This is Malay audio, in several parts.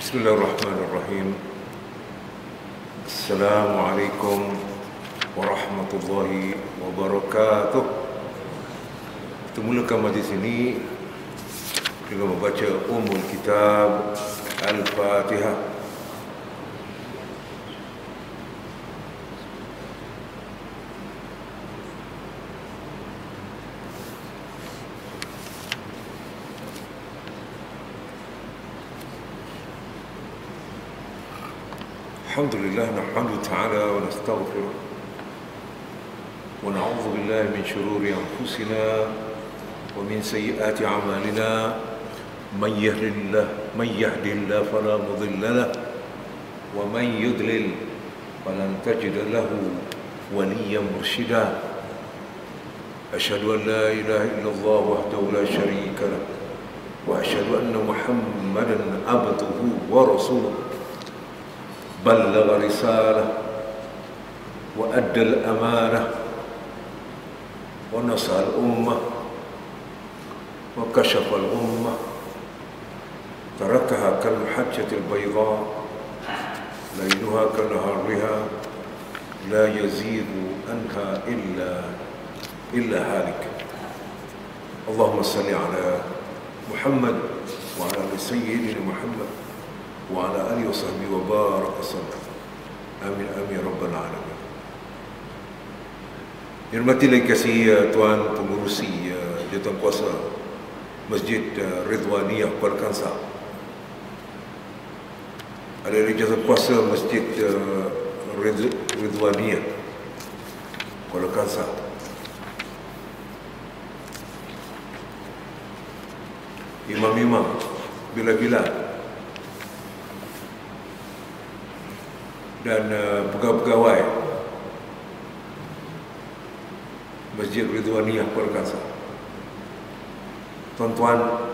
Bismillahirrahmanirrahim. Assalamualaikum warahmatullahi wabarakatuh. Kita mulakan majlis ini dengan membaca Ummul Kitab Al-Fatihah. Alhamdulillah, nahmaduhu ta'ala wa nastaghfiruh wa na'udzu billahi min shururi anfusina wa min sayyiati a'malina. Man yahdihillahu fala mudilla lahu wa man yudlil falan tajid lahu waliyyan murshida. Asyhadu an la ilaha illallah wahdahu la syarika lahu wa asyhadu anna Muhammadan abduhu wa rasuluh. بلغ رسالة وأدى الأمانة ونصح الأمة وكشف الأمة تركها كالمحجة البيضاء ليلها كنهارها لا يزيغ عنها إلا هالك. اللهم صل على محمد وعلى آل سيدنا محمد wa ala alihi wasahbihi wa baraka sallam. Amin amin ya rabbal alamin. Hormati lagi kasih Tuan Pengurusi Jawatankuasa Masjid Ridwaniyah Kuala Kangsar, ada di Jawatankuasa Masjid Ridwaniyah Kuala Kangsar, imam-imam, bila-bila dan pegawai-pegawai Masjid Ridwaniyah Kuala Kangsar, tuan-tuan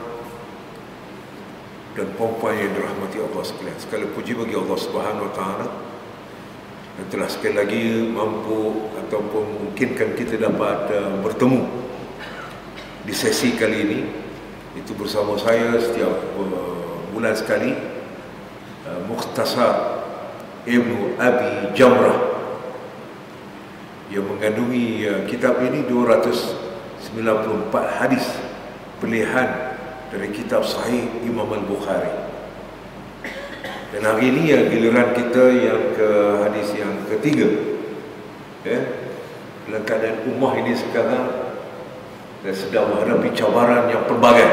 dan puan-puan yang dirahmati Allah sekalian, sekali puji bagi Allah Subhanahu Wa Taala yang telah sekali lagi mampu ataupun mungkinkan kita dapat bertemu di sesi kali ini. Itu bersama saya setiap bulan sekali, Mukhtasar Ibnu Abi Jamrah yang mengandungi kitab ini 294 hadis pilihan dari kitab Sahih Imam Al-Bukhari. Dan hari ini giliran kita yang ke hadis yang ketiga. Dalam keadaan ummah ini sekarang dan sedang menghadapi cabaran yang pelbagai.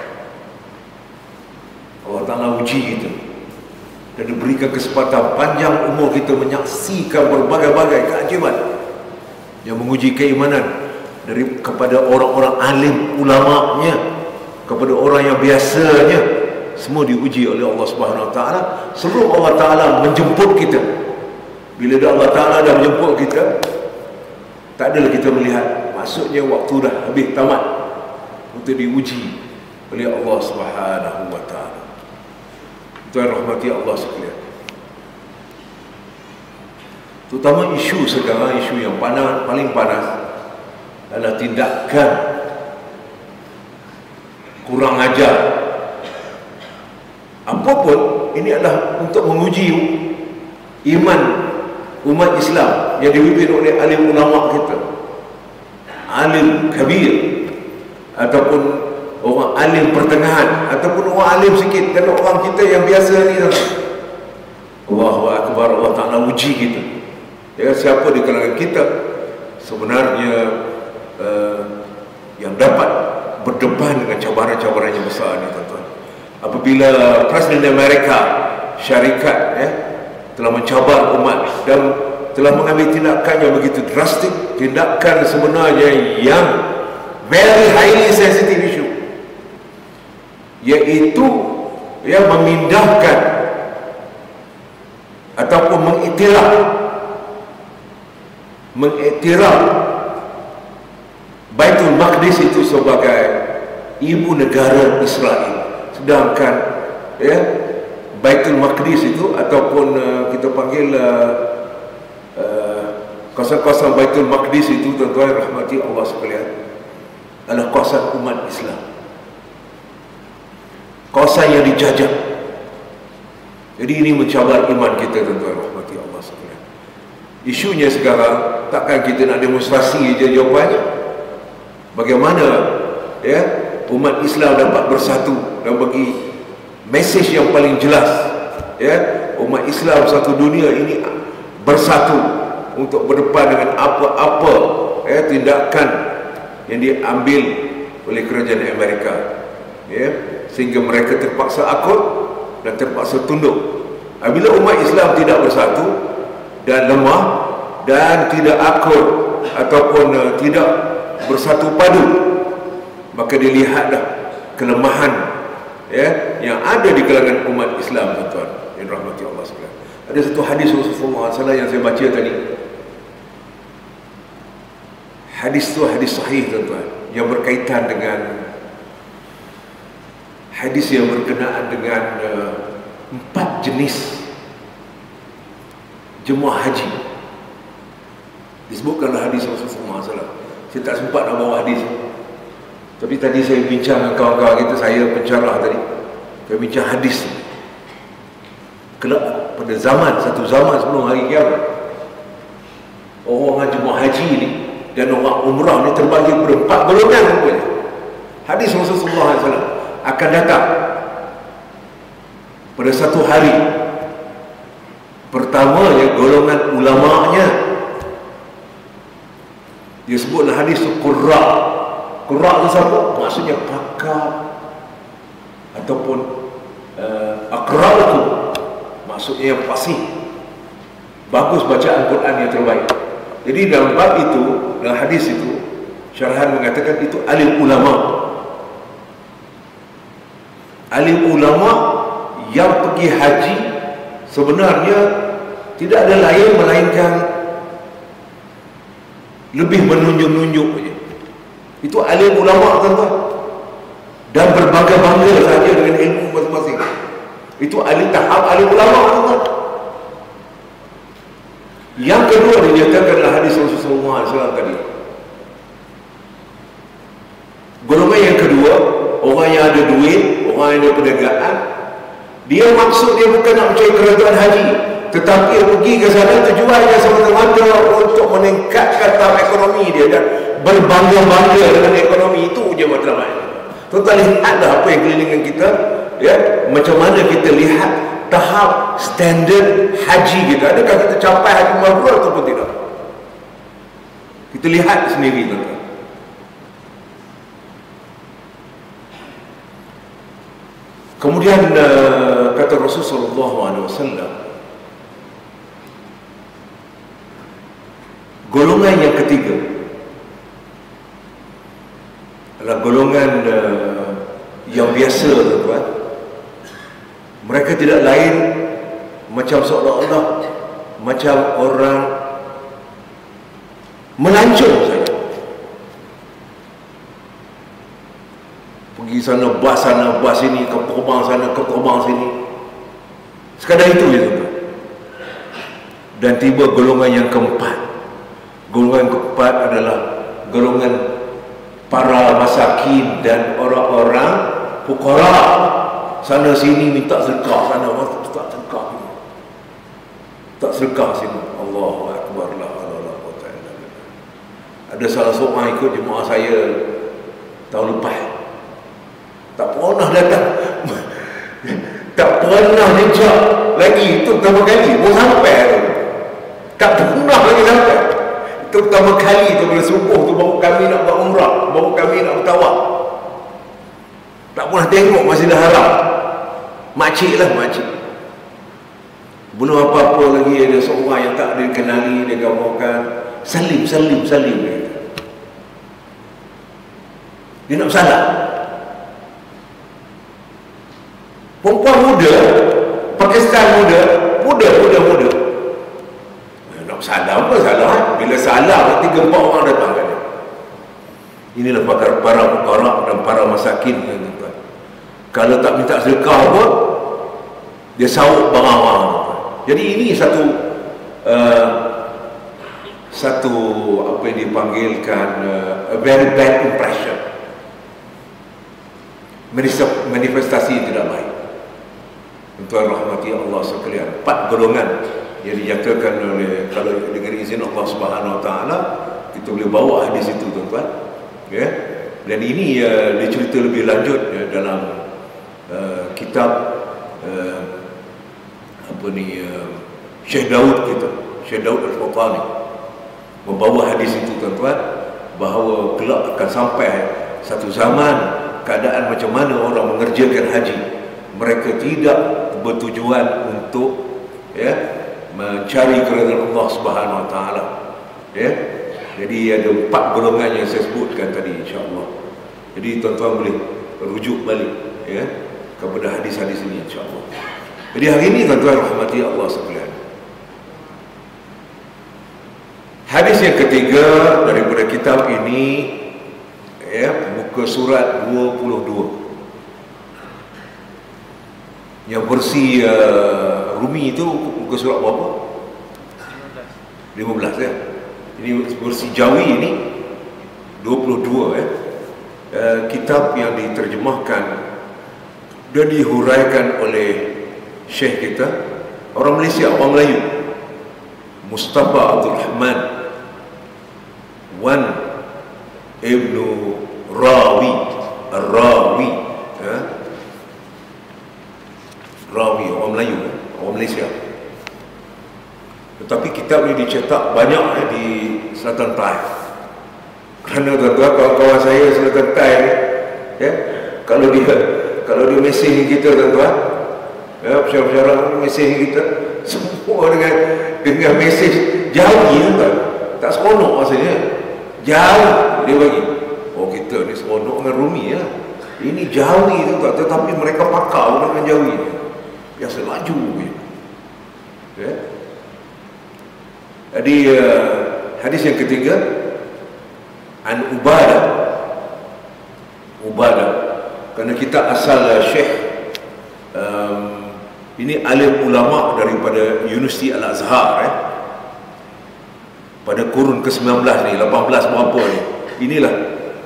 Allah Ta'ala uji kita dan diberikan kesempatan panjang umur kita menyaksikan berbagai-bagai keajaiban yang menguji keimanan kepada orang-orang alim ulamanya, kepada orang yang biasanya, semua diuji oleh Allah Subhanahu Wa Taala sebelum Allah Taala menjemput kita. Bila Allah Taala dah menjemput kita, tak adalah kita melihat, maksudnya waktu dah habis tamat untuk diuji oleh Allah Subhanahu Wa Taala. Tuan rahmati Allah sekalian, terutama isu sekarang, isu yang paling panas adalah tindakan kurang ajar. Apapun ini adalah untuk menguji iman umat Islam yang dipimpin oleh alim ulama kita, alim kabir ataupun orang alim pertengahan ataupun orang alim sikit, dan orang kita yang biasa ni. Allahu Akbar, Allah Ta'ala uji kita. Ya, siapa di kalangan kita sebenarnya yang dapat berdepan dengan cabaran-cabaran yang besar ni, tuan-tuan. Apabila Presiden Amerika syarikat telah mencabar umat dan telah mengambil tindakan yang begitu drastik, tindakan sebenarnya yang very highly sensitive issue, iaitu memindahkan ataupun mengiktiraf Baitul Maqdis itu sebagai ibu negara Israel. Sedangkan Baitul Maqdis itu ataupun kita panggil kawasan-kawasan Baitul Maqdis itu, tuan-tuan rahmati Allah sekalian, adalah kawasan umat Islam, kawasan yang dijajah, Jadi ini mencabar iman kita, tuan-tuan rahmati Allah sekalian. Isunya sekarang takkan kita nak demonstrasi je jawapannya. Bagaimana ya umat Islam dapat bersatu dan bagi mesej yang paling jelas, ya, umat Islam satu dunia ini bersatu untuk berdepan dengan apa-apa ya tindakan yang diambil oleh kerajaan Amerika, ya, sehingga mereka terpaksa akut dan terpaksa tunduk. Apabila umat Islam tidak bersatu dan lemah dan tidak akut ataupun tidak bersatu padu, maka dilihatlah kelemahan ya yang ada di kalangan umat Islam, tuan-tuan yang rahmati Allah sekalian. Ada satu hadis Rasulullah SAW yang saya baca tadi. Hadis itu hadis sahih, tuan-tuan, yang berkaitan dengan hadis yang berkenaan dengan 4 jenis jemaah haji. Disebutkanlah hadis Rasulullah SAW. Saya tak sempat nak bawa hadis, tapi tadi saya bincang dengan kawan-kawan kita, saya pencarah tadi, saya bincang hadis. Kelak pada satu zaman sebelum hari kiamat, orang jemaah haji ni dan orang umrah ni terbagi kepada 4 golongan rupanya. Hadis Rasulullah SAW akan datang pada satu hari. Pertamanya golongan ulama'nya. Dia sebutlah hadis tu qurra'. Qurra' tu siapa? Maksudnya pakar ataupun aqra'u, maksudnya yang fasih, bagus bacaan Quran yang terbaik. Jadi dalam bab itu, dalam hadis itu, syarahan mengatakan itu alim ulama. Alim ulama yang pergi haji sebenarnya tidak ada lain melainkan lebih menunjuk-nunjuk saja. Itu alim ulama, tuan-tuan, dan berbangga-bangga saja dengan ilmu masing-masing. Itu tahap alim ulama, tuan-tuan. Yang kedua dinyatakanlah hadis Rasulullah SAW tadi. Golongan yang kedua, orang yang ada duit, orang yang ada perniagaan. Dia maksud dia bukan nak mencari kerajaan haji, tetapi dia pergi ke sana tujuannya semata-mata untuk meningkatkan tahap ekonomi dia dan berbangga-bangga dengan ekonomi. Itu je matlamatnya. Tuan-tuan lihatlah apa yang kelilingkan kita, ya, macam mana kita lihat tahap standard haji kita. Adakah kita capai haji mabrur ataupun tidak? Kita lihat sendiri, tuan-tuan. Kemudian kata Rasulullah SAW, golongan yang ketiga adalah golongan yang biasa, tuan-tuan. Mereka tidak lain macam seolah-olah macam orang melancong saja. Pergi sana, bas sini, ke terbang sana, ke terbang sini. Sekadar itu je, tuan-tuan. Dan tiba golongan yang keempat. Golongan keempat adalah golongan para masakin dan orang-orang fuqara. Sana sini minta sedekah, sana minta sedekah sini. Tak sedekah sini. Allahu akbar, la ilaha illallah. Ada salah seorang ikut jemaah saya tahun lepas. Tak pernah datang. Tak pernah jejak lagi. Itu pertama kali. Mau sampai tu. Tak pernah lagi sampai. Itu pertama kali tu bila subuh tu baru kami nak buat umrah, baru kami nak bertawaf. Tak pernah tengok Masjidil Haram. Makcik lah, makcik. Belum apa-apa lagi ada seorang yang tak dikenali, dia gambarkan salim. Dia nak bersalam. Perempuan muda, Pakistan muda. Nak salam apa salam? Bila salam nanti 3-4 orang datang kan. Inilah para fuqara dan para masakin, tuan-tuan. Kalau tak minta sedekah pun dia sauk barang-barang. Jadi ini satu apa yang dipanggilkan a very bad impression. Manifestasi tidak baik. Tuan rahmati Allah sekalian, 4 golongan yang dinyatakan oleh, kalau dengan izin Allah Subhanahu Wa Taala, kita boleh bawa hadis itu tuan-tuan, ya. Dan ini dicerita lebih lanjut dalam kitab Syekh Daud kita, Syekh Daud Al-Fatani membawa hadis itu tuan-tuan, bahawa kelak akan sampai satu zaman keadaan macam mana orang mengerjakan haji, mereka tidak bertujuan untuk mencari keridhaan Allah Subhanahu Wa Taala, ya. Jadi ada 4 golongan yang saya sebutkan tadi, insya-Allah. Jadi tuan-tuan boleh rujuk balik, ya, kepada hadis-hadis ini, insya-Allah. Jadi hari ini tuan-tuan rahmati Allah sekalian, hadis yang ketiga daripada kitab ini, ya, muka surat 22. Yang versi Rumi itu muka surat berapa? 15, ya. Ini versi Jawi ini 22, ya. Kitab yang diterjemahkan dan dihuraikan oleh Syekh kita, orang Malaysia, orang Melayu, Mustafa Abdul Rahman Wan Ibnu Rawi Ar-Rawi, ya. Rawi, orang Melayu, orang Malaysia. Tetapi kitab ini dicetak banyak di Selatan Thai. Kerana tuan-tuan, kawan-kawan saya Selatan Thai, ya, kalau dia mesej kita tuan-tuan, ya, pesara-pesara mesej kita, semua dengan mesej jauh, tuan-tuan. Tak seronok maksudnya, jauh dia bagi. Oh, kita ni seronok dengan Rumi, ya. Ini jauh tuan-tuan, tetapi mereka pakar dengan jauh ini. Biasa laju, ya. Jadi hadis yang ketiga, an Ubadah, kerana kita asal Syekh ini alim ulama daripada Universiti Al-Azhar, pada kurun ke-19 ni, 18 berapa ni, inilah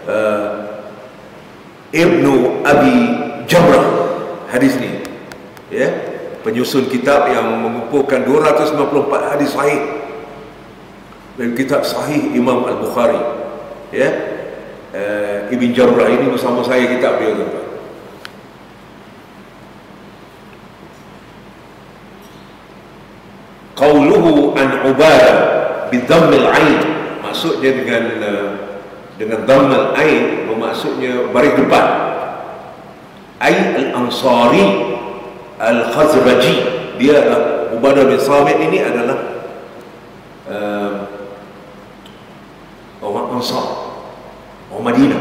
Ibnu Abi Jamrah hadis ni, ya, penyusun kitab yang mengumpulkan 294 hadis sahih dari kitab Sahih Imam Al-Bukhari, ya. Ibn Jamrah ini bersama saya kitab dia, tuan-tuan. Qauluhu an Ubadah bidhammil ain, maksudnya dengan dhammil ain, bermaksudnya baris depan, ai al-Ansari al-Khazraji. Dia Ubadah bin Samit ini adalah orang Ansar, orang Madinah.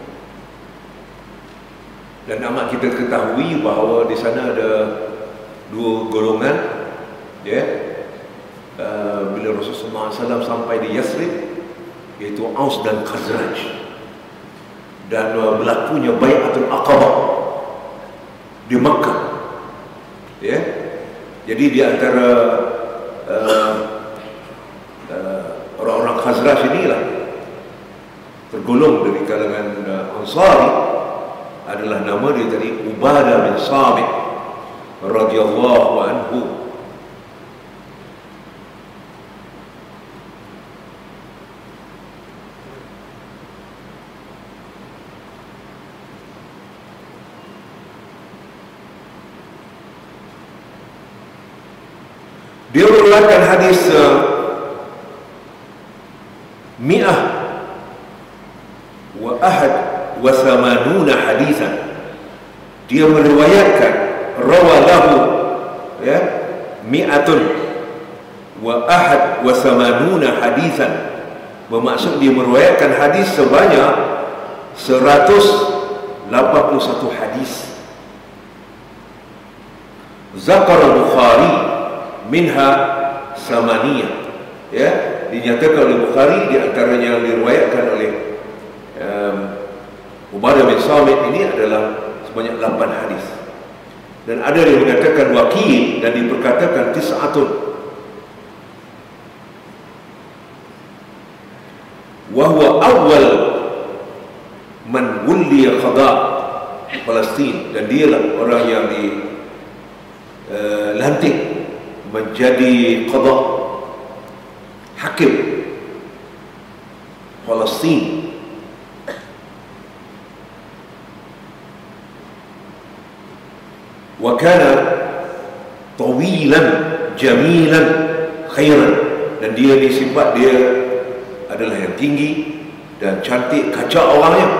Dan amat kita ketahui bahawa di sana ada 2 golongan, ya. Bila Rasulullah SAW sampai di Yathrib, iaitu Aus dan Khazraj, dan berlakunya Bai'atul Aqabah di Makkah, ya. Jadi di antara orang-orang Khazraj inilah tergolong dari kalangan Ansari, adalah nama dia tadi Ubadah bin Samit radhiyallahu anhu. Dia meriwayatkan hadis mi'ah wa ahad wa thamanuna hadisan. Dia meriwayatkan rawalahu, ya, mi'atun wa ahad wa thamanuna hadisan, bermaksud dia meriwayatkan hadis sebanyak 181 hadis. Zakar Bukhari minha samaniyah, ya, dinyatakan oleh Bukhari di antaranya yang diriwayatkan oleh Ubadah bin Samit ini adalah sebanyak 8 hadis. Dan ada yang mengatakan wakil dan diperkatakan tis'atun. Wa huwa awal man wulliya qada Palestin, dan dialah orang yang lantik menjadi qadha, hakim Palestin. Wa kana tawilan jamilan khairan, dan dia disifat dia adalah yang tinggi dan cantik, kacak orangnya.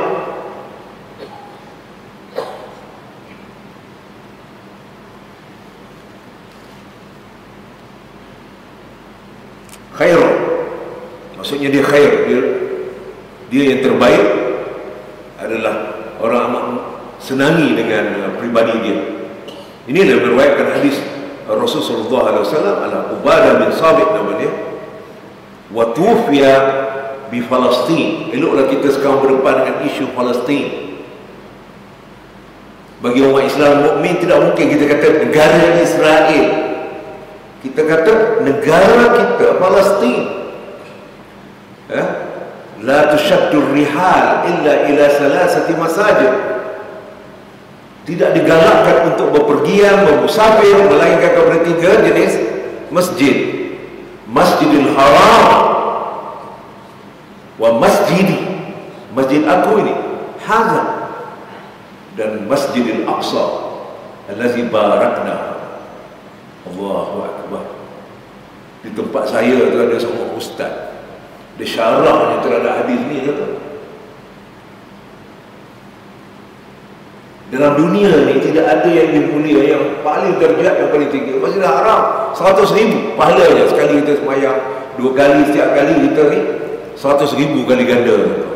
Khair, maksudnya dia khair, dia yang terbaik, adalah orang amat senangi dengan pribadi dia. Inilah meriwayatkan hadis Rasulullah SAW, ala Ubadah bin Sabit nama dia, wa tufiya bi Palestin. Eloklah kita sekarang berdepan dengan isu Palestin. Bagi orang Islam mukmin tidak mungkin kita kata negara Israel, kita kata negara kita Palestin. La tushaddu rihal illa ila salasati masajid. Tidak digalakkan untuk bepergian, bermusafir, melainkan kepada 3 jenis masjid: Masjidil Haram, wa masjidi, masjid aku ini, hadza, dan Masjidil Aqsa allazi barakna. Allahu Akbar. Di tempat saya tu ada seorang ustaz, dia syarahnya terhadap hadis ni, kata dalam dunia ni tidak ada yang dimulia, yang paling derajat, yang paling tinggi. Masjidil Haram 100,000 pahalanya sekali kita sembahyang, 2 kali setiap kali kita ni 100,000 kali ganda.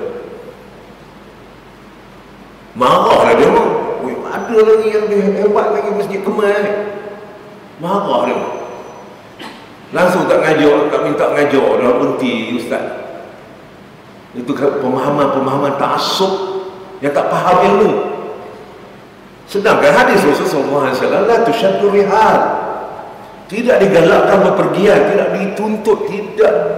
Marahlah dia. Ada lagi yang hebat lagi Masjid Kemal ni. Marah dia. Langsung tak ngajar, tak minta ngajar, dah berhenti ustaz. Itu pemahaman ta'assub yang tak faham ilmu. Sedangkan hadis Rasulullah SAW, la tushaddu rihal, tidak digalakkan bepergian, tidak dituntut, tidak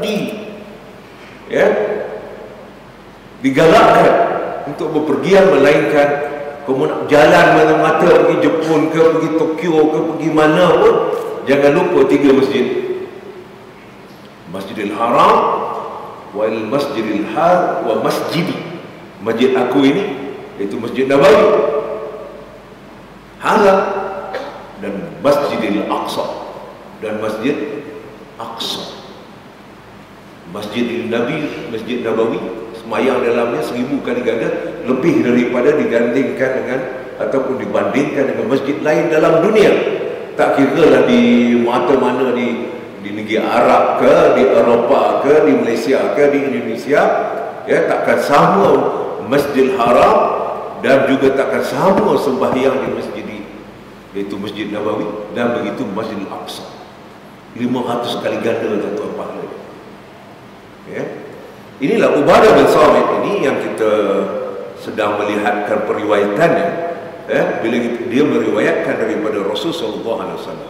digalakkan untuk bepergian, melainkan kamu nak jalan mana-mata, pergi Jepun ke, pergi Tokyo ke, pergi mana pun, jangan lupa 3 masjid: Masjidil Haram, wal Masjidil Har, wa masjidi, masjid aku ini, iaitu Masjid Nabawi, Hala, dan Masjidil Aqsa, dan Masjid Aqsa. Masjidil Nabi, Masjid Nabawi, semayang dalamnya 1000 kali ganda, lebih daripada digandingkan dengan ataupun dibandingkan dengan masjid lain dalam dunia. Tak kira lah di mana di negeri Arab ke, di Eropah ke, di Malaysia ke, di Indonesia, ya, takkan sama Masjidil Haram, dan juga takkan sama sembahyang di masjid, iaitu Masjid Nabawi, dan begitu Masjidil Aqsa. 500 kali ganda tuan-tuan pahala. Ya. Inilah Ubadah bin Samit ini yang kita sedang melihatkan periwayatannya, bila dia meriwayatkan daripada Rasulullah SAW.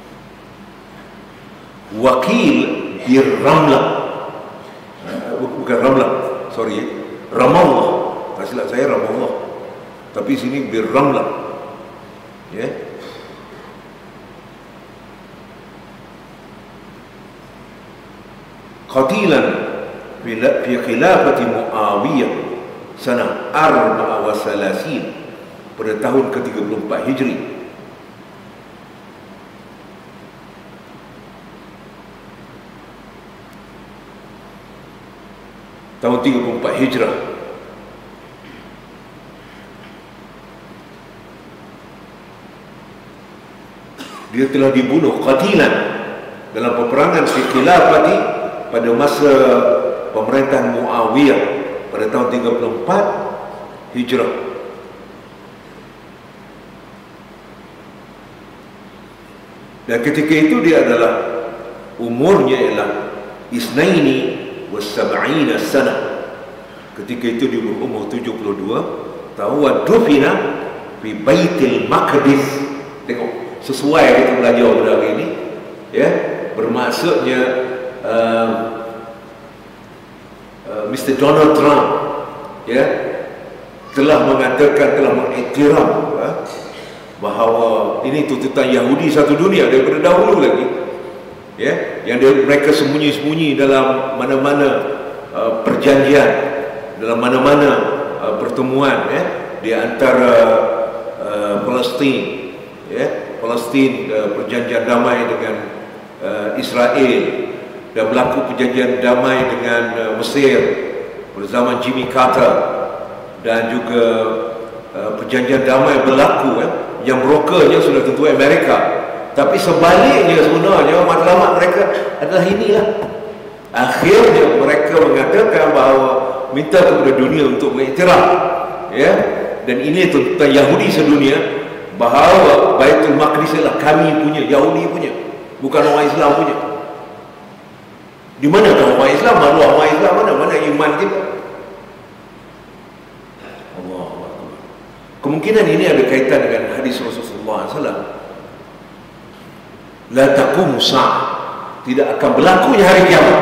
Wakil di Ramlah, bukan Ramlah, sorry, Ramallah, tak silap saya Ramallah, tapi sini bir Ramlah, ya. Qatilan fi khilafati Muawiyah sanah 34 pada tahun ke-34 Hijri. Tahun 34 Hijrah. Dia telah dibunuh qatilan dalam peperangan fi khilafati pada masa pemerintahan Muawiyah pada tahun 34 Hijrah. Dan ketika itu dia adalah umurnya ialah isnaini wa sab'ina sanah. Ketika itu dia berumur 72 tahun. Wa dufina fi Baitul Maqdis. Tengok, sesuai kita belajar pada hari ini, ya, bermaksudnya Mr. Donald Trump, ya, telah mengatakan, telah mengiktiraf bahawa ini tuntutan Yahudi satu dunia daripada dahulu lagi, ya, yang mereka sembunyi-sembunyi dalam mana-mana perjanjian, dalam mana-mana pertemuan, ya, di antara Palestin, ya, Palestin, perjanjian damai dengan Israel, dan berlaku perjanjian damai dengan Mesir pada zaman Jimmy Carter, dan juga perjanjian damai berlaku, yang brokernya sudah tentu Amerika. Tapi sebaliknya sebenarnya matlamat mereka adalah inilah. Akhirnya mereka mengatakan bahawa minta kepada dunia untuk mengiktiraf, ya, dan ini tuntutan Yahudi sedunia, bahawa Baitul Maqdis adalah kami punya, Yahudi punya, bukan orang Islam punya. Di mana orang Islam? Maruah orang Islam mana? Mana iman kita? Allah. Kemungkinan ini ada kaitan dengan hadis Rasulullah SAW. La taqumu sa'ah, tidak akan berlakunya hari kiamat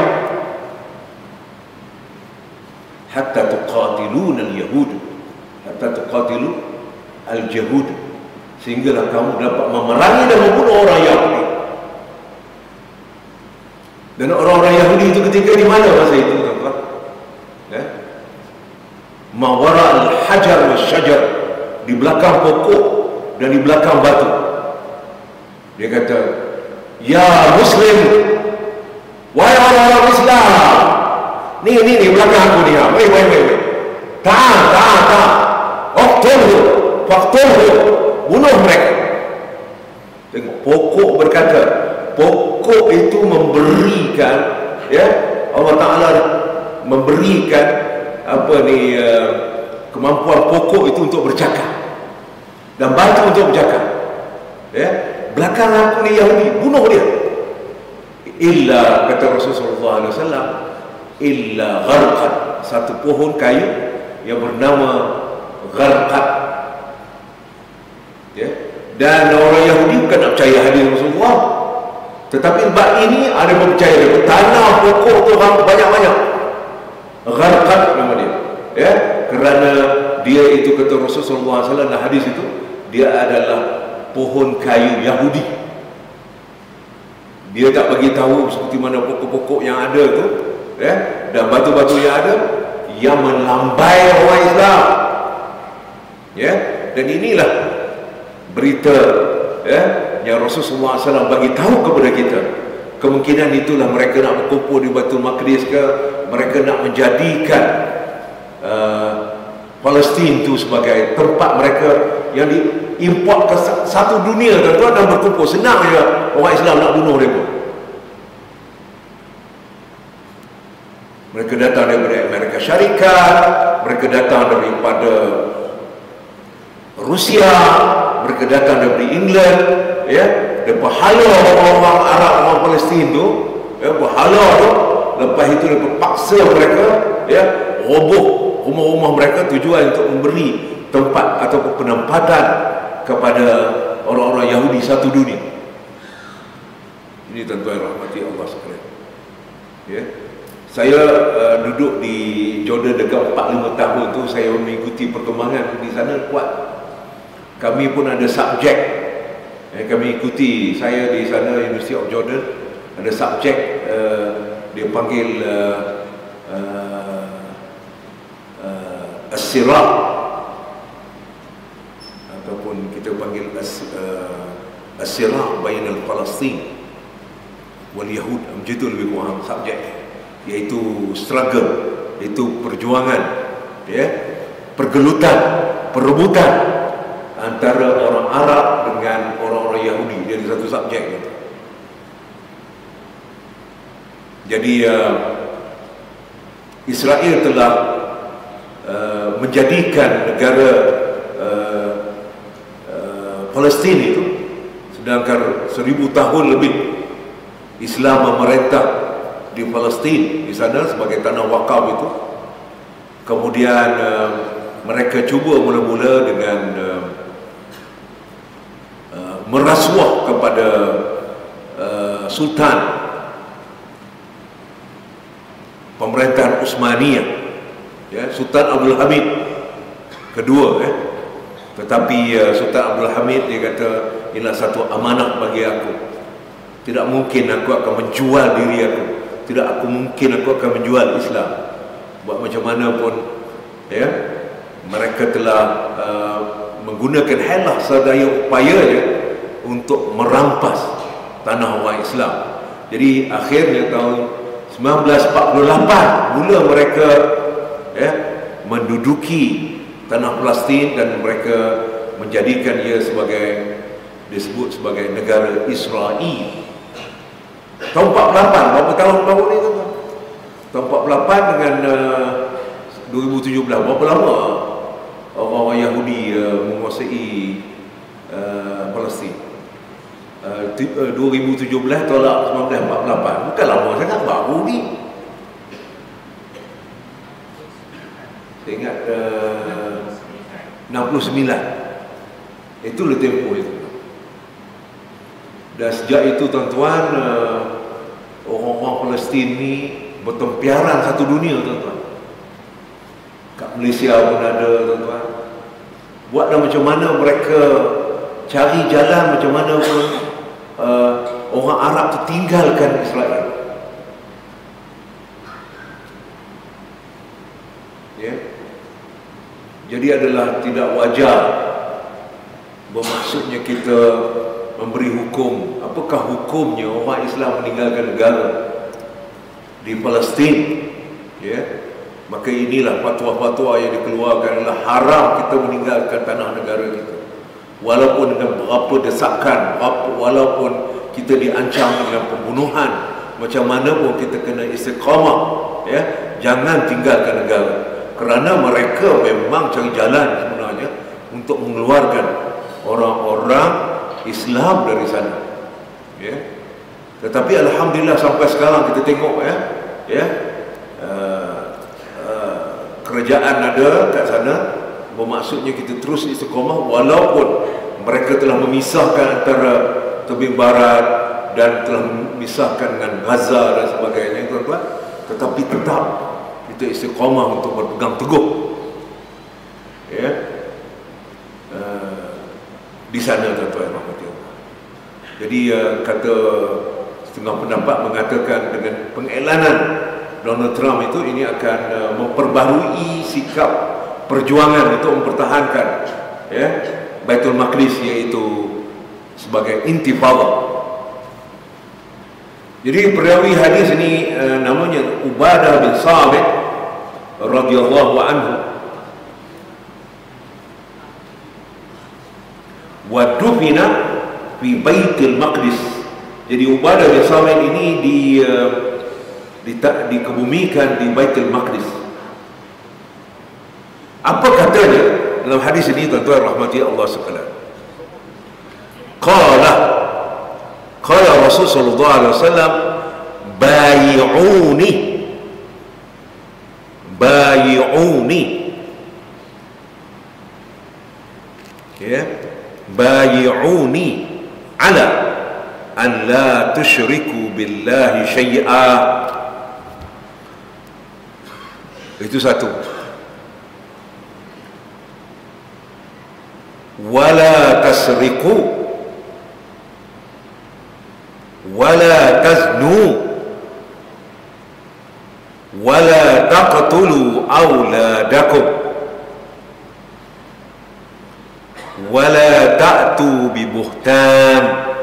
hatta tuqatiluna al-yahud, hatta tuqatilu al-jahud, sehinggalah kamu dapat memerangi dan membunuh orang Yahudi. Dan orang-orang Yahudi itu ketika di mana masa itu, tuan-tuan? Ya? Mawara al-hajar wa syajar, di belakang pokok dan di belakang batu. Dia kata, ya Muslim, wahai orang-orang Islam, ni belakang aku ni, wait, tak, Faktuhu, bunuh mereka. Tengok, pokok berkata, pokok itu memberikan, ya, Allah Ta'ala memberikan kemampuan pokok itu untuk bercakap, dan batu untuk bercakap, ya. Belakang aku ni Yahudi, bunuh dia. Illa, kata Rasulullah SAW, illa gharqad, satu pohon kayu yang bernama gharqad, ya. Dan orang Yahudi bukan nak percaya hadis Rasulullah, tetapi bab ini ada yang percaya dia. Tanah pokok tu banyak-banyak, gharqad nama dia, ya, kerana dia itu, kata Rasulullah SAW dalam hadis itu, dia adalah pohon kayu Yahudi. Dia tak bagi tahu seperti mana pokok-pokok yang ada tu, ya, dan batu-batu yang ada yang melambai orang Islam, ya. Dan inilah berita, ya, yang Rasulullah SAW bagi tahu kepada kita. Kemungkinan itulah mereka nak berkumpul di Baitul Maqdis ke, mereka nak menjadikan Palestin itu sebagai tempat mereka yang diimport ke satu dunia, tuan-tuan, dan berkumpul. Senang je orang Islam nak bunuh mereka. Mereka datang daripada Amerika Syarikat, mereka datang daripada Rusia, mereka datang daripada England, ya, dan berhala orang-orang Arab, orang Palestin tu, ya, berhala tu. Lepas itu dia paksa mereka, ya, roboh rumah-rumah mereka, tujuan untuk memberi tempat atau penempatan kepada orang-orang Yahudi satu dunia. Ini tuan-tuan rahmati Allah sekalian, ya. Saya duduk di Jordan dekat 4-5 tahun tu, saya mengikuti perkembangan di sana kuat. Kami pun ada subjek, kami ikuti, saya di sana University of Jordan ada subjek, dia panggil As-Sirah, ataupun kita panggil As-Sirah bainal Palestin wal Yahud, macam itu lebih kurang subjek, iaitu struggle, iaitu perjuangan, ya, pergelutan, perebutan antara orang Arab dengan orang-orang Yahudi. Dia ada satu subjek gitu. Jadi Israel telah menjadikan negara Palestin itu, sedangkan 1000 tahun lebih Islam memerintah di Palestin, di sana sebagai tanah wakaf itu. Kemudian mereka cuba mula-mula dengan merasuah kepada Sultan pemerintahan Utsmaniyah, ya, Sultan Abdul Hamid kedua, Tetapi Sultan Abdul Hamid dia kata, inilah satu amanah bagi aku. Tidak mungkin aku akan menjual diri aku. Tidak mungkin aku akan menjual Islam. Buat macam mana pun, ya, mereka telah menggunakan helah sedaya upayanya untuk merampas tanah orang Islam. Jadi akhirnya tahun 1948 mula mereka, ya, menduduki tanah Palestin dan mereka menjadikan ia sebagai, disebut sebagai negara Israel. Tahun 48, berapa tahun baru ni tu? Tahun 48 dengan 2017, berapa lama orang-orang Yahudi menguasai Palestin? 2017 tolak 1948, bukan lama sangat, baru ni. Saya ingat 69. Itulah tempoh itu. Dan sejak itu tuan-tuan, orang-orang Palestin ni bertempiaran satu dunia, tuan-tuan. Kat Malaysia pun ada, tuan-tuan. Buatlah macam mana mereka cari jalan macam mana pun orang Arab tu tinggalkan Israel. Ya. Jadi adalah tidak wajar bermaksudnya kita memberi hukum. Apakah hukumnya orang Islam meninggalkan negara di Palestin? Ya. Maka inilah fatwa-fatwa yang dikeluarkan, adalah haram kita meninggalkan tanah negara kita. Walaupun dengan berapa desakan, walaupun kita diancam dengan pembunuhan, macam mana pun kita kena istiqamah, ya, jangan tinggalkan negara. Kerana mereka memang cari jalan sebenarnya untuk mengeluarkan orang-orang Islam dari sana, ya. Tetapi alhamdulillah sampai sekarang kita tengok, ya, kerajaan ada kat sana, bermaksudnya kita terus istiqamah walaupun mereka telah memisahkan antara tebing barat dan telah memisahkan dengan Gaza dan sebagainya, tuan-tuan, tetapi tetap kita istiqamah untuk berpegang teguh, ya, di sana, tuan-tuan. Jadi kata setengah pendapat mengatakan dengan pengelanan Donald Trump itu, ini akan memperbaharui sikap perjuangan untuk mempertahankan, ya, Baitul Maqdis, iaitu sebagai intifada. Jadi perawi hadis ini namanya Ubadah bin Samit radhiyallahu anhu. Wa dufina fi Baitul Maqdis. Jadi Ubadah bin Samit ini dikebumikan di Baitul Maqdis. Apa katanya dalam hadis ini, tuan-tuan rahmati Allah sekalian? Qala Rasul sallallahu alaihi wasallam, bayi'uni, ya, bayi'uni ala an la tusyriku billahi syai'a. Itu satu. Wala tasriku wala taznu wala taqtulu awladakum wala ta'tu bi buhtan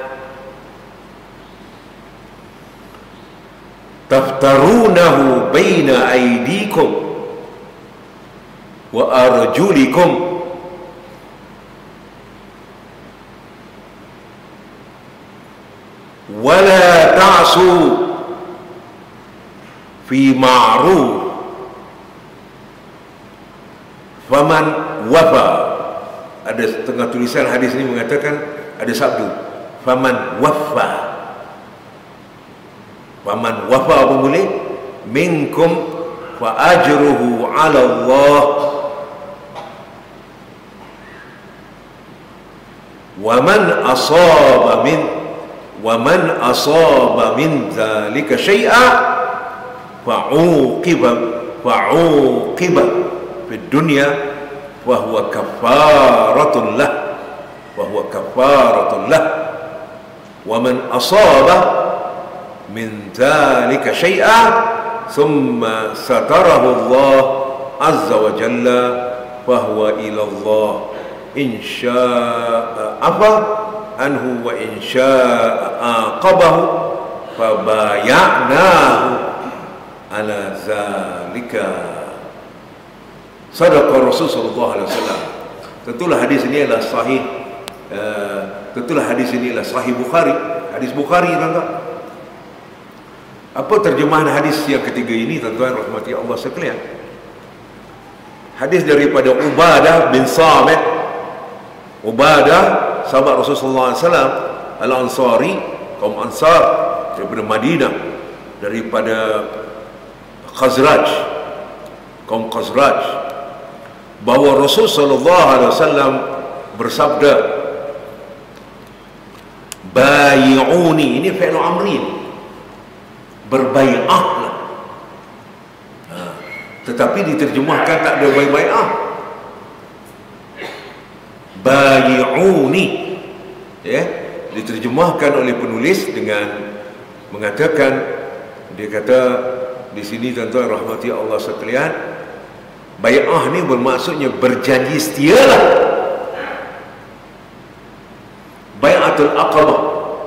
taftarunahu baina aydikum wa arjulikum wala ta'su fi ma'ruf faman wafa. Ada setengah tulisan hadis ini mengatakan, ada sabdu faman wafa. Faman wafa apa boleh? Minkum fa ajruhu 'ala Allah wa man asaba min dzalika syai'a fa'uqiba fi dunya wa huwa kafaratun lah, wa huwa kafaratun lah. Wa man asaba min dhalika syai'an thumma satarahu Allah azza wa jalla fa huwa ila Allah in syaa'a afa anhu wa in syaa'a aqabahu fa bay'nahu ala zalika. Sadaqa Rasulullah sallallahu alaihi wasallam. Tentulah hadis ini adalah sahih, sahih Bukhari, hadis Bukhari, tuan-tuan. Apa terjemahan hadis yang ketiga ini, tuan-tuan rahmati Allah sekalian? Hadis daripada Ubadah bin Samit. Ubadah, sahabat Rasulullah SAW, Al-Ansari, kaum Ansar daripada Madinah, daripada Khazraj, kaum Khazraj, bahawa Rasul sallallahu alaihi wasallam bersabda, bayi'uni, ini fi'lu amrin, berbai'ahlah. Tetapi diterjemahkan tak ada bai'ah. Bayi'uni, ya, diterjemahkan oleh penulis dengan mengatakan, dia kata di sini, tuan-tuan rahmati Allah sekalian, bai'ah ni bermaksudnya berjanji setialah. Bai'atul Aqabah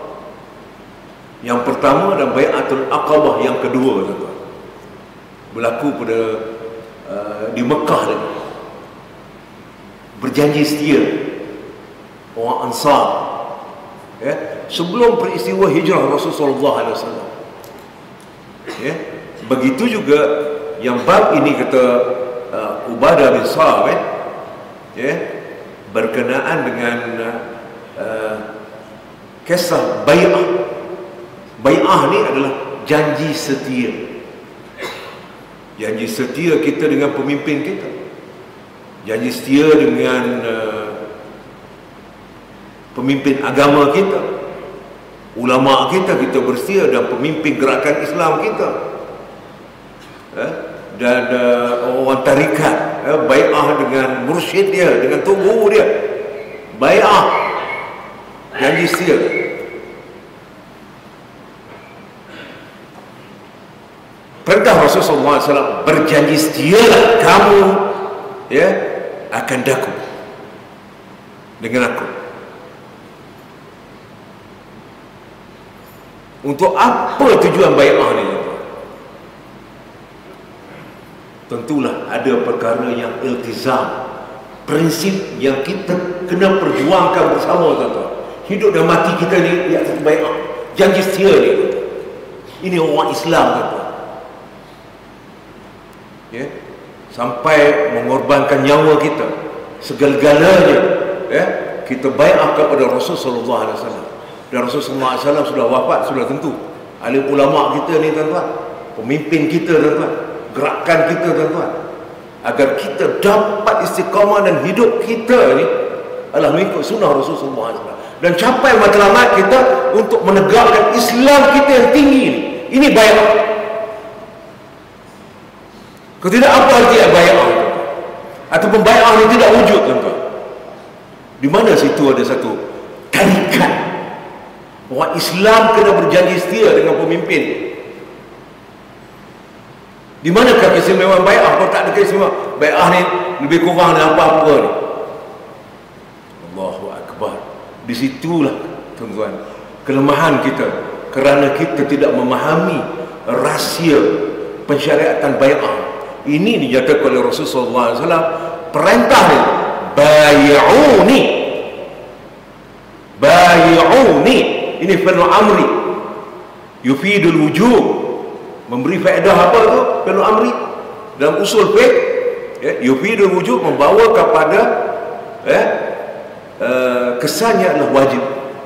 yang pertama dan Bai'atul Aqabah yang kedua, tuan-tuan, berlaku pada di Mekah lagi. Berjanji setia orang Ansar, ya, sebelum peristiwa hijrah Rasulullah SAW. Ya, begitu juga yang bab ini kata Ubadah bin Samit, ya, berkenaan dengan kisah bai'ah. Bai'ah ni adalah janji setia. Janji setia kita dengan pemimpin kita, janji setia dengan pemimpin agama kita, ulama kita, kita bersetia, dan pemimpin gerakan Islam kita, dan orang tarikat, bai'ah dengan mursyid dia, dengan tubuh dia, bai'ah, janji setia. Perintah Rasulullah SAW, berjanji setialah kamu, ya, akan daku dengan aku. Untuk apa tujuan bai'ah ni? Tentulah ada perkara yang iltizam, prinsip yang kita kena perjuangkan bersama, tuan-tuan. Hidup dan mati kita ni di atas bai'ah, janji setia ni. Ini orang Islam, tuan-tuan, ya, sampai mengorbankan nyawa kita, segala-galanya, ya, kita bai'ah kepada Rasul sallallahu alaihi wasallam. Dan Rasul sallallahu alaihi wasallam sudah wafat, sudah tentu. Alim ulama kita ni, tuan-tuan, pemimpin kita, tuan-tuan, gerakan kita, tuan-tuan, agar kita dapat istiqamah dan hidup kita ni adalah mengikut sunnah Rasul sallallahu alaihi wasallam, dan capai matlamat kita untuk menegakkan Islam kita yang tinggi ni. Ini bai'ah. Kalau tidak, apa arti bai'ah? Ataupun bai'ah ni tidak wujud, tuan-tuan. Di mana situ ada satu tarikat orang Islam kena berjanji setia dengan pemimpin. Di manakah keistimewaan bai'ah? Kalau tak ada keistimewaan, bai'ah ni lebih kurang dari apa-apa ni. Allahu Akbar. Di situlah, tuan-tuan, kelemahan kita, kerana kita tidak memahami rahsia pensyariatan bai'ah. Ini dinyatakan oleh Rasulullah SAW, perintah ni, bayi'uni, bayi'uni. Ini fi'l amri yufidul wujub, memberi faedah. Apa tu fi'l amri dalam usul fiqh? Ya, yufidul wujub, membawa kepada kesannya adalah wajib.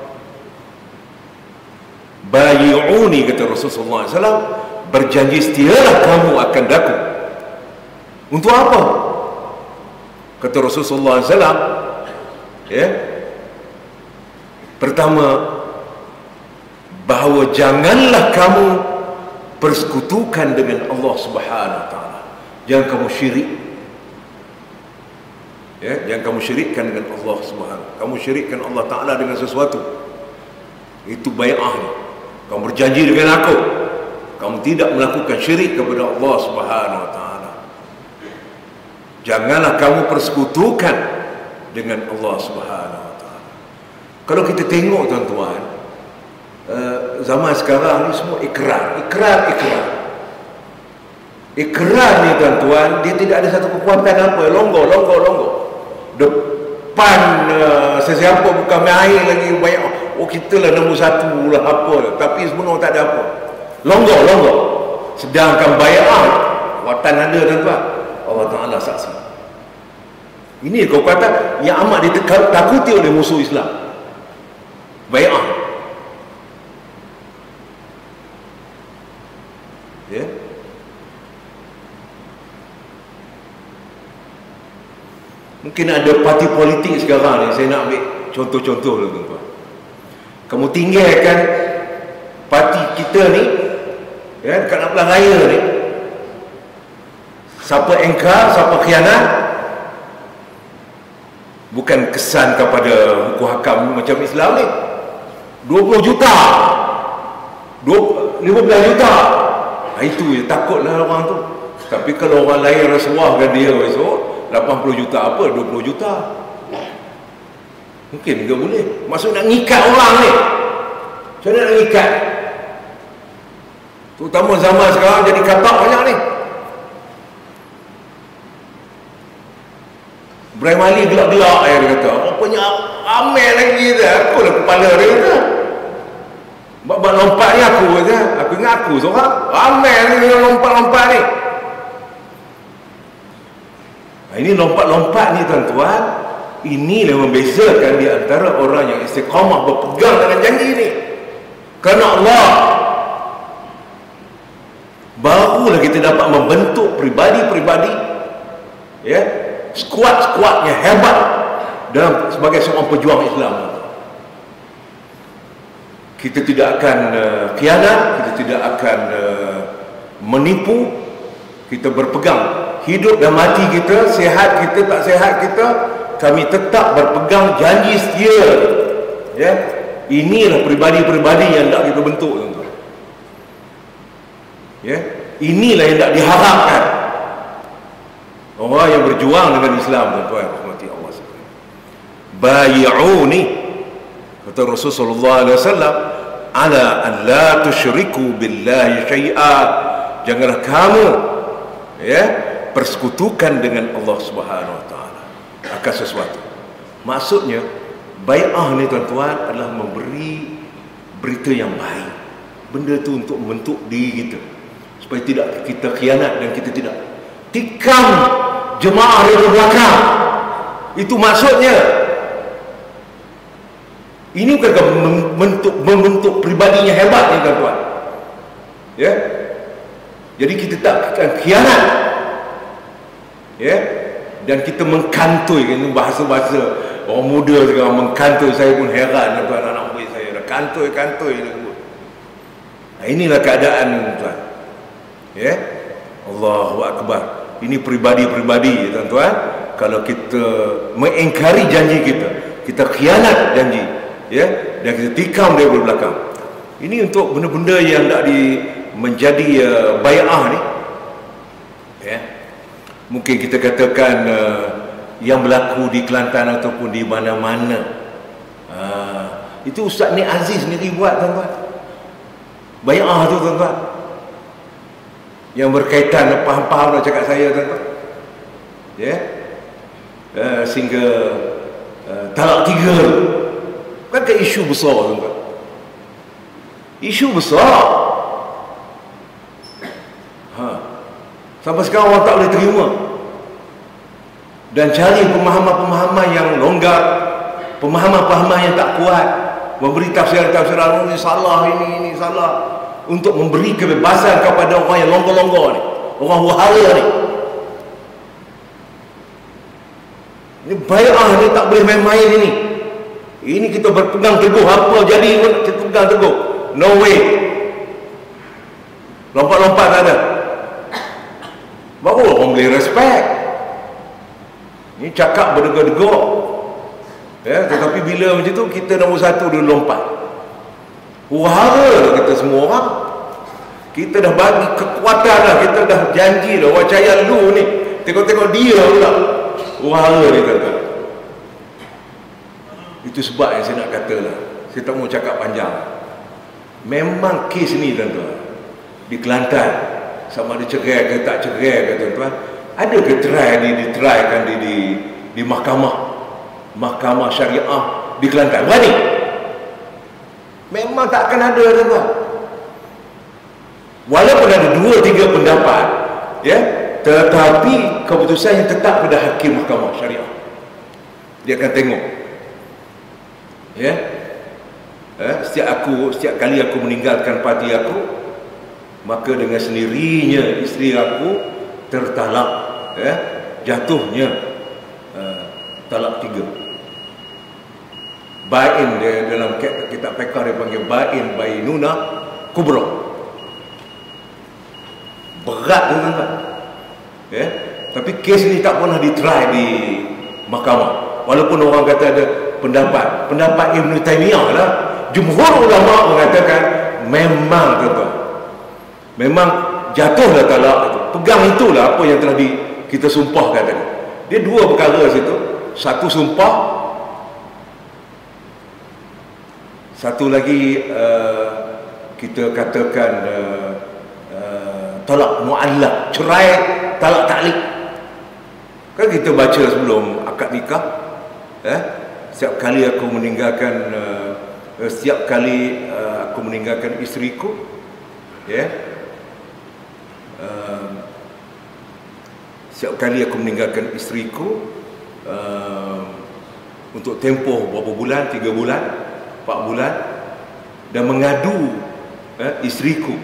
Bayi'uni, kata Rasulullah SAW, berjanji setialah kamu akan daku. Untuk apa? Kata Rasulullah SAW, ya, pertama, bahawa janganlah kamu persekutukan dengan Allah Subhanahu Wa Taala. Jangan kamu syirik, Ya, jangan kamu syirikkan dengan Allah Subhanahu. Kamu syirikkan Allah Ta'ala dengan sesuatu. Itu bai'ah. Kamu berjanji dengan aku, kamu tidak melakukan syirik kepada Allah Subhanahu Wa Ta'ala. Janganlah kamu persekutukan dengan Allah Subhanahu Wa Ta'ala. Kalau kita tengok tuan-tuan, zaman sekarang ni semua ikrar. Ikrar ni tuan-tuan, dia tidak ada satu kekuatan apa. Longgo. Depan sesiapa bukan main lagi banyak. Oh, kita lah nombor satu lah apa. Tapi sebenarnya tak ada apa. Longgo. Sedangkan bai'ah, kekuatan ada tuan-tuan. Allah Ta'ala saksi. Ini kekuatan yang amat ditakuti oleh musuh Islam. Bai'ah. Ya. Mungkin ada parti politik sekarang ni, saya nak ambil contoh-contoh lah tuan-tuan. Kamu tinggalkan parti kita ni, ya, dekat 16 raya ni, siapa engkar, siapa khianat, bukan kesan kepada hukum hakam macam Islam ni. 20 juta 15 juta, itu je takutlah orang tu. Tapi kalau orang lain rasuahkan dia esok 80 juta apa, 20 juta, mungkin juga boleh. Maksud nak ngikat orang ni. Macam mana nak ngikat? Terutama zaman sekarang jadi katak banyak ni. Ibrahim Ali gelak-gelak dia kata, rupanya ramai lagi dia. Aku lah kepala dia kata. Buat lompat ni aku kata. Aku ingat aku seorang. Ramai lagi lompat-lompat ni. Ini lompat-lompat ni tuan-tuan, inilah membezakan di antara orang yang istiqamah berpegang dengan janji ni kerana Allah. Barulah kita dapat membentuk pribadi-pribadi, ya, skuad-skuad yang hebat dalam sebagai seorang pejuang Islam. Kita tidak akan khianat, kita tidak akan menipu. Kita berpegang hidup dan mati kita, sihat kita tak sihat kita, kami tetap berpegang janji setia. Ya, inilah pribadi-pribadi yang nak kita bentuk tuan-tuan. Ya, inilah yang nak diharapkan orang yang berjuang dengan Islam tuan-tuan. Rahmati Allah sekalian. Bai'uni, kata Rasulullah SAW, ala an la tusyriku billahi syai'a. Janganlah kamu, ya, persekutukan dengan Allah Subhanahu Wa Ta'ala akan sesuatu. Maksudnya bai'ah ni tuan-tuan adalah memberi berita yang baik. Benda tu untuk membentuk diri kita supaya tidak kita khianat dan kita tidak tikam jemaah dari belakang. Itu maksudnya. Ini bukan membentuk pribadinya hebat ni tuan-tuan. Ya. Jadi kita tak akan khianat. Ya. Dan kita mengkantoi, ini bahasa-bahasa orang muda sekarang, mengkantoi. Saya pun heran tuan, anak murid saya dah kantoi. Nah, inilah keadaan tuan. Ya. Allahu Akbar. Ini pribadi-pribadi tuan-tuan. Kalau kita mengingkari janji kita khianat janji, ya, dan kita tikam dari belakang. Ini untuk benda-benda yang tak menjadi bai'ah ni. Ya. Mungkin kita katakan yang berlaku di Kelantan ataupun di mana-mana. Itu Ustaz Nik Aziz sendiri buat tuan-tuan. Bai'ah tu tuan-tuan. Yang berkaitan, faham-faham nak cakap saya tuan-tuan. Ya. Sehingga talak 3. Bukankah isu besar tuan-tuan? Isu besar. Sampai sekarang orang tak boleh terima. Dan cari pemahaman-pemahaman yang longgar, pemahaman-pemahaman yang tak kuat, memberi tafsiran-tafsiran ini salah, ini salah, untuk memberi kebebasan kepada orang yang longgar-longgar ni, orang wahara ni. Ini bai'ah ni tak boleh main-main ini. Ini kita berpegang teguh, apa jadi kita pegang teguh. No way. Lompat-lompat tak ada. Baru orang boleh respect. Ini cakap berdegor-degor, ya, tetapi bila macam tu kita nombor satu dia lompat. Wahara kita semua orang. Kita dah bagi kekuatan dah, kita dah janji dah, wacaya lu ni, tengok-tengok dia pula wahara dia kata. Itu sebab yang saya nak kata lah, saya tak mau cakap panjang. Memang kes ni tuan-tuan di Kelantan, sama ada cerai ke tak cerai ke tuan-tuan, ada ke try ni ditrykan di mahkamah syariah di Kelantan? Berani? Memang takkan ada tuan-tuan. Walaupun ada 2-3 pendapat, ya, tetapi keputusan yang tetap pada hakim mahkamah syariah. Dia akan tengok, ya, setiap kali aku meninggalkan parti aku, maka dengan sendirinya isteri aku tertalak, ya, jatuhnya talak 3. Bain, dia dalam kitab fiqh dia panggil bain bainuna kubra. Berat tuan-tuan, ya. Tapi kes ni tak pernah ditry di mahkamah, walaupun orang kata ada pendapat Ibn Taymiyah lah. Jumhur ulama mengatakan memang tuan-tuan, memang jatuhlah talak itu. Pegang itulah apa yang telah kita sumpahkan tadi. Dia 2 perkara situ. Satu sumpah, satu lagi kita katakan talak mu'allaq, cerai talak ta'liq. Kan kita baca sebelum akad nikah, setiap kali aku meninggalkan isteriku, ya, setiap kali aku meninggalkan isteriku untuk tempoh berapa bulan, 3 bulan, 4 bulan, dan mengadu isteriku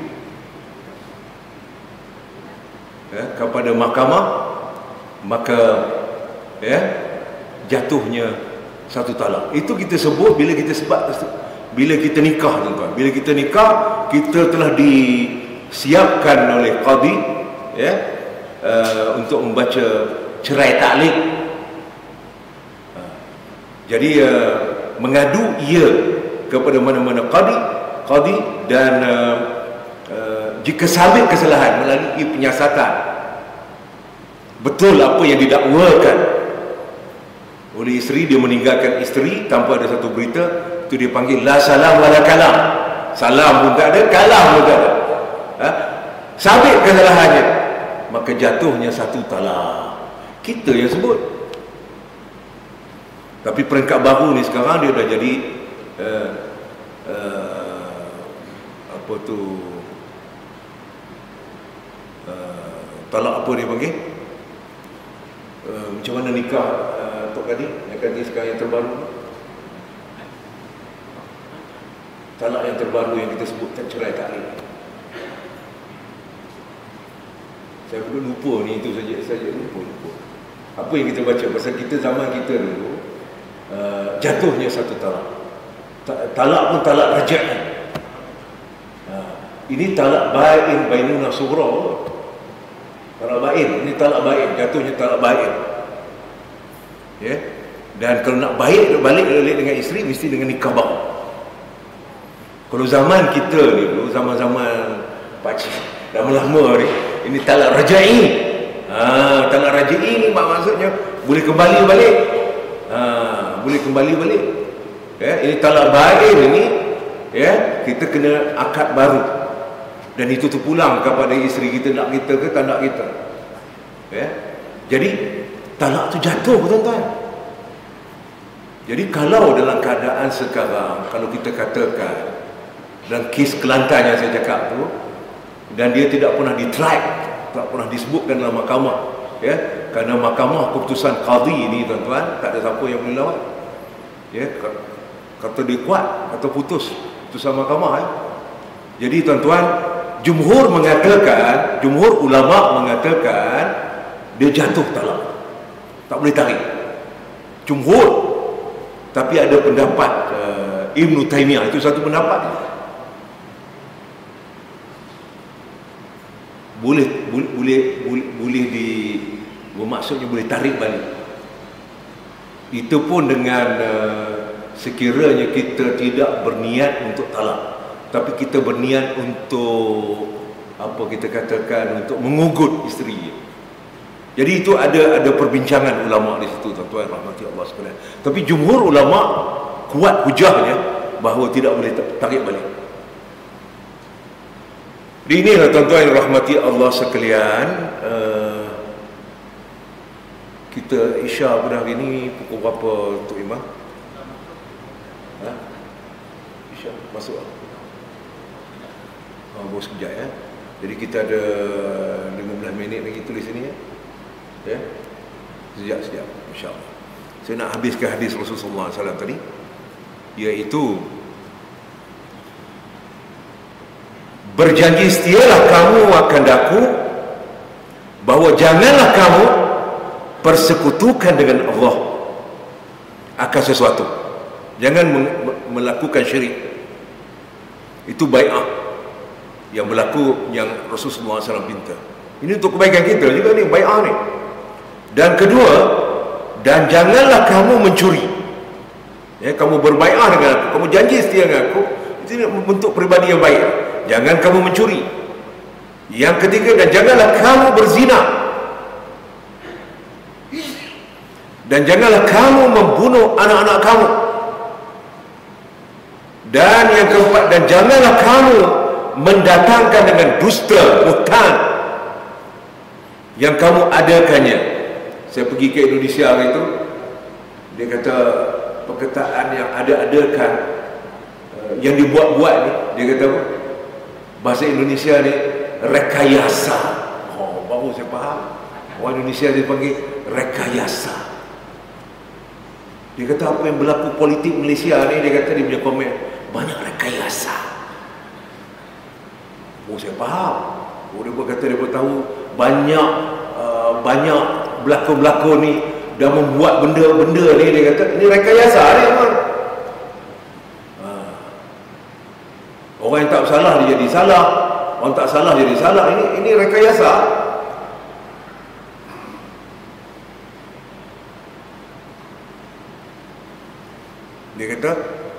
kepada mahkamah, maka, ya, jatuhnya satu talak. Itu kita sebut bila kita nikah tuan-tuan. Bila kita nikah, kita telah disiapkan oleh qadi, ya, untuk membaca cerai ta'liq. Jadi mengadu ia kepada mana-mana qadi, dan jika sabit kesalahan melalui penyiasatan, betul apa yang didakwakan oleh isteri, dia meninggalkan isteri tanpa ada satu berita, itu dia panggil la salam wala kalam. Salam pun tak ada, kalam pun tak ada, sabit kesalahannya, maka jatuhnya satu talak. Kita yang sebut. Tapi peringkat baru ni sekarang dia dah jadi apa tu, talak apa dia panggil, macam mana nikah Tok Kadi, yang kadi sekarang yang terbaru, talak yang terbaru yang kita sebutkan cerai ta'liq. Saya perlu lupa ni, itu saja lupa. Apa yang kita baca pasal kita zaman kita dulu, jatuhnya satu talak. Talak pun talak raj'i. Ini talak bain bainuna sughra. Talak bain, ini talak bain, jatuhnya talak bain. Ya. Dan kalau nak balik dengan isteri, mesti dengan nikah baru. Kalau zaman kita ni dulu, zaman-zaman pakcik dah lama ni, ini talak raj'i. Talak raj'i ni maksudnya boleh kembali balik. Boleh kembali balik. Ya, ini talak bain ini, ya, kita kena akad baru. Dan itu terpulang kepada isteri kita, nak kita ke tak nak kita. Ya. Jadi talak tu jatuh tuan-tuan. Jadi kalau dalam keadaan sekarang, kalau kita katakan dalam kes Kelantan yang saya cakap tu, dan dia tidak pernah di-track, tak pernah disebutkan dalam mahkamah, ya, kerana mahkamah keputusan qadi ni tuan-tuan, tak ada siapa yang boleh lawan. Ya, kata dia kuat atau putus putusan mahkamah, ya. Jadi tuan-tuan, jumhur ulama mengatakan dia jatuh talak, tak boleh tarik. Jumhur. Tapi ada pendapat Ibn Taymiyah, itu satu pendapat. Boleh bermaksudnya boleh tarik balik. Itu pun dengan sekiranya kita tidak berniat untuk talak, tapi kita berniat untuk apa kita katakan, untuk mengugut isteri. Jadi itu ada perbincangan ulama di situ, tuan-tuan rahmati Allah sekalian. Tapi jumhur ulama kuat hujahnya bahawa tidak boleh tarik balik. Inilah tuan-tuan yang rahmati Allah sekalian, kita Isya pada hari ini pukul berapa untuk imam? Isya masuk baru sekejap ya. Jadi kita ada 15 minit lagi tulis sini ya. Ya. Sekejap insya-Allah. Saya nak habiskan hadis Rasulullah SAW tadi, iaitu berjanji setialah kamu akan daku, bahawa janganlah kamu persekutukan dengan Allah akan sesuatu. Jangan melakukan syirik. Itu bai'ah yang berlaku, yang Rasulullah SAW minta. Ini untuk kebaikan kita juga ni, bai'ah ni. Dan kedua, dan janganlah kamu mencuri. Ya, kamu berbai'ah dengan aku, kamu janji setia dengan aku, itu bentuk peribadi yang baik. Jangan kamu mencuri. Yang ketiga, dan janganlah kamu berzina. Dan janganlah kamu membunuh anak-anak kamu. Dan yang keempat, dan janganlah kamu mendatangkan dengan dusta, buhtan yang kamu adakannya. Saya pergi ke Indonesia hari itu, dia kata perkataan yang ada-adakan, yang dibuat-buat ni, dia kata apa? Bahasa Indonesia ni rekayasa. Oh, baru saya faham. Orang Indonesia dia panggil rekayasa. Dia kata apa yang berlaku politik Malaysia ni, dia kata dia punya komen, banyak rekayasa. Oh, saya faham. Oh, dia berkata dia tahu banyak belakon-belakon ni dah membuat benda-benda ni, dia kata ini rekayasa ni memang. Orang yang tak salah dia jadi salah, orang tak salah jadi salah. Ini rekayasa. Dia kata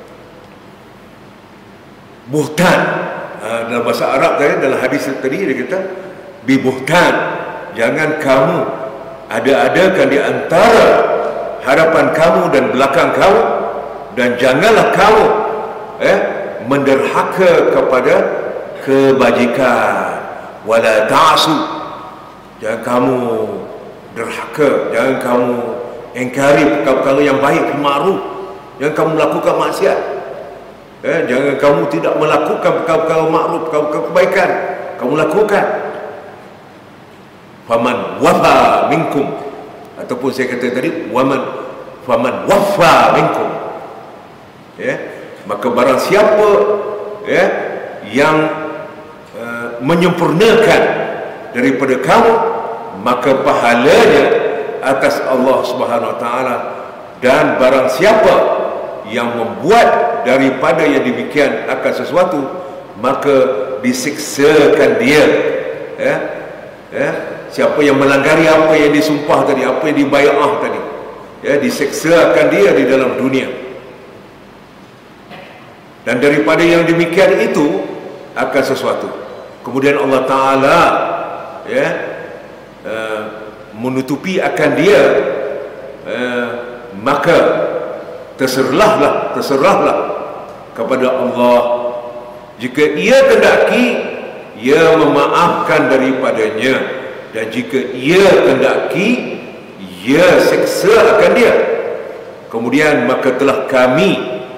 buhtan. Dalam bahasa Arab tadi, dalam hadis tadi dia kata bibuhtan, jangan kamu ada-adakan di antara hadapan kamu dan belakang kamu, dan janganlah kamu menderhaka kepada kebajikan. Wala ta'su, jangan kamu derhaka, jangan kamu engkari perkara-perkara yang baik, ma'ruf, jangan kamu melakukan maksiat. Jangan kamu tidak melakukan perkara-perkara ma'ruf, perkara-perkara kebaikan kamu lakukan. Faman wafa minkum, ataupun saya kata tadi faman wafa minkum, maka barang siapa yang menyempurnakan daripada kamu, maka pahalanya atas Allah Subhanahu Wa Taala. Dan barang siapa yang membuat daripada yang demikian akan sesuatu, maka disiksakan dia. Siapa yang melanggar apa yang disumpah tadi, apa yang dibai'ah tadi, disiksakan dia di dalam dunia. Dan daripada yang demikian itu akan sesuatu. Kemudian Allah Ta'ala menutupi akan dia, maka terserahlah kepada Allah. Jika ia kendaki, ia memaafkan daripadanya, dan jika ia kendaki, ia seksa akan dia. Kemudian maka telah kami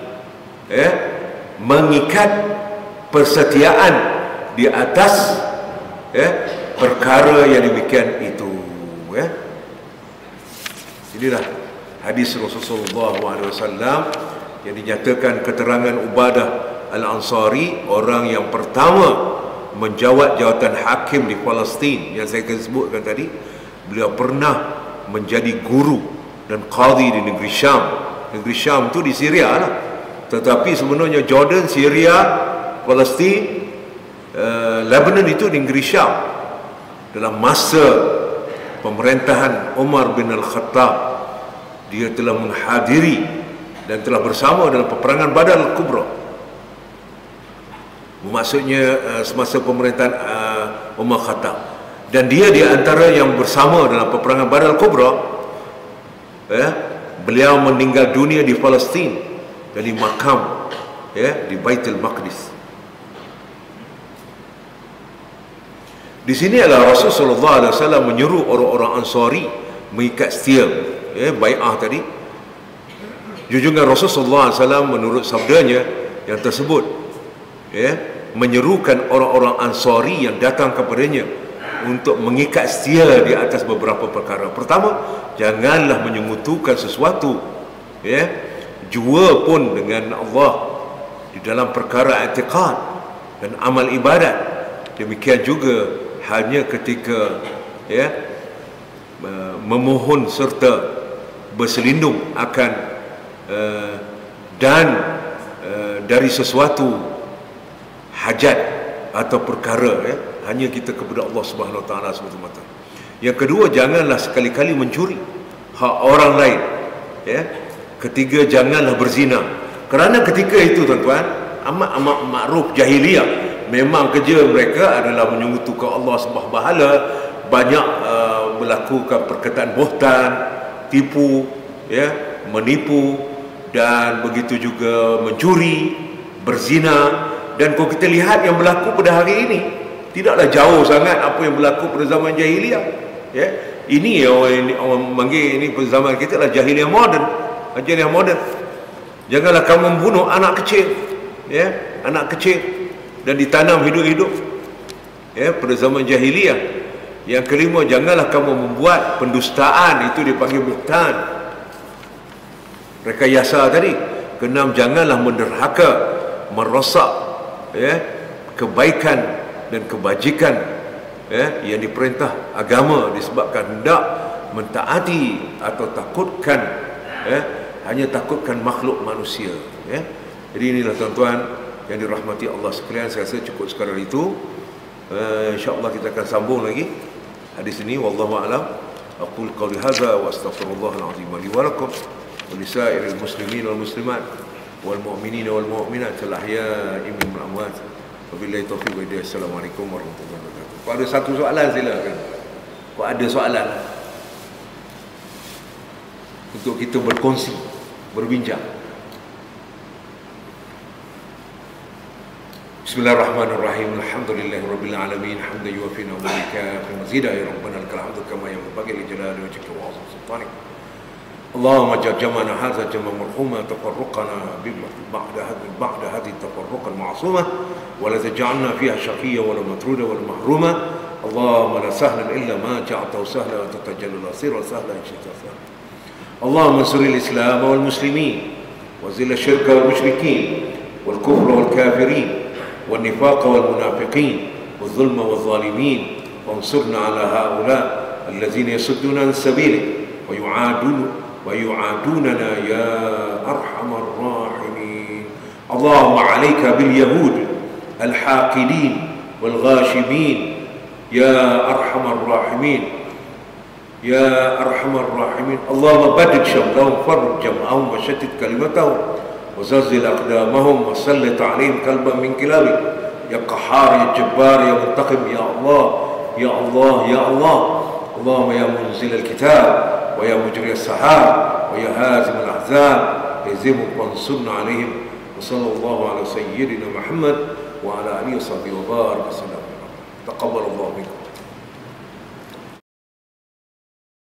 mengikat persetiaan di atas perkara yang demikian itu. Inilah hadis Rasulullah SAW yang dinyatakan keterangan Ubadah Al-Ansari, orang yang pertama menjawat jawatan hakim di Palestin yang saya sebutkan tadi. Beliau pernah menjadi guru dan qadhi di negeri Syam. Negeri Syam tu di Syria lah, tetapi sebenarnya Jordan, Syria, Palestin, Lebanon itu di negeri Syam. Dalam masa pemerintahan Umar bin Al-Khattab, dia telah menghadiri dan telah bersama dalam peperangan Badar Al-Kubra. Maksudnya semasa pemerintahan Umar Khattab. Dan dia di antara yang bersama dalam peperangan Badar Al-Kubra. Beliau meninggal dunia di Palestin dan di makam di Baitul Maqdis. Di sini adalah Rasulullah SAW menyuruh orang-orang Ansari mengikat setia bai'ah tadi. Junjungan Rasulullah SAW menurut sabdanya yang tersebut menyerukan orang-orang Ansari yang datang kepadanya untuk mengikat setia di atas beberapa perkara. Pertama, janganlah menyekutukan sesuatu jua pun dengan Allah di dalam perkara i'tiqad dan amal ibadat. Demikian juga hanya ketika memohon serta berselindung akan dan dari sesuatu hajat atau perkara hanya kita kepada Allah Subhanahu Wa Taala semata-mata. Yang kedua, janganlah sekali-kali mencuri hak orang lain. Ketiga, janganlah berzina. Kerana ketika itu tuan-tuan amat makruf jahiliyah. Memang kerja mereka adalah menyekutukan Allah sembah bahala, banyak melakukan perkataan buhtan, tipu, menipu, dan begitu juga mencuri, berzina. Dan kalau kita lihat yang berlaku pada hari ini, tidaklah jauh sangat apa yang berlaku pada zaman jahiliyah. Ini orang panggil ini pada zaman kita adalah jahiliyah moden. Jahiliyah moden. Janganlah kamu membunuh anak kecil, anak kecil, dan ditanam hidup-hidup pada zaman jahiliyah. Yang kelima, janganlah kamu membuat pendustaan, itu dipanggil buhtan, rekayasa tadi. Keenam, janganlah menderhaka, merosak kebaikan dan kebajikan yang diperintah agama disebabkan hendak mentaati atau takutkan hanya takutkan makhluk manusia. Jadi inilah tuan-tuan yang dirahmati Allah sekalian. Saya rasa cukup sekadar itu. InsyaAllah kita akan sambung lagi hadis ini. Wallahu a'lam. Aqul qawli hadza wa astaghfirullahal azim li wa lakum wa li sa'iril muslimin wal muslimat wal mu'minin wal mu'minat al ahya'i minhum wal amwat. Wabillahi taufiq wa hidayah. Assalamualaikum warahmatullahi wabarakatuh. Kalau ada satu soalan silakan. Kalau ada soalan untuk kita berkongsi, berbincang. Bismillahirrahmanirrahim. Alhamdulillahirabbil alamin. Hamdan yuwaffi ni'maka fi mazida ya rabbana lakal hamdu kama yanbaghi li jalali wajhika wa 'azimi sultanik. Allahumma ja'al jam'ana hadza jam'an marhuma tafarraqana ba'da hadhihi tafarruqan ma'suma wa la taj'alna fiha shaqiyya wa la matruda wa la mahruma. Allahumma la sahlan illa ma ja'altahu sahlan wa tatajalla al-asira sahlan in shi'ta sahlan. Allahumma ansur al-islam wal muslimin wa zil ash-shirka wal mushrikin wal kufra wal kafirin والنفاق والمنافقين والظلم والظالمين وانصرنا على هؤلاء الذين يصدون عن سبيلك ويعادوننا يا أرحم الراحمين. اللهم عليك باليهود الحاقدين والغاشمين يا أرحم الراحمين يا أرحم الراحمين. اللهم بدد شملهم فرج جمعهم وشتت كلمتهم وزلزل أقدامهم وسلط عليهم كلبا من كلابك يا قهار يا جبار يا منتقم يا الله يا الله يا الله. اللهم يا منزل الكتاب ويا مجري السحاب ويا هازم الأحزاب اهزمهم وانصرنا عليهم. وصلى الله على سيدنا محمد وعلى آله وصحبه وبارك وسلم. تقبل الله منكم.